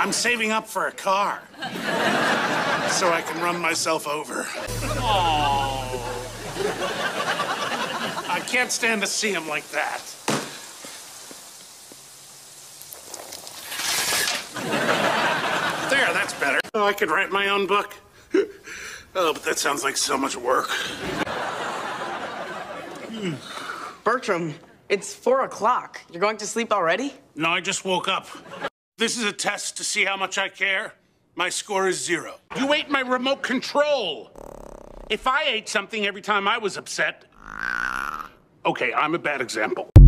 I'm saving up for a car. So I can run myself over. Oh. I can't stand to see him like that. There, that's better. Oh, I could write my own book. Oh, but that sounds like so much work. Bertram, it's 4 o'clock. You're going to sleep already? No, I just woke up. This is a test to see how much I care. My score is 0. You ate my remote control. If I ate something every time I was upset... Okay, I'm a bad example.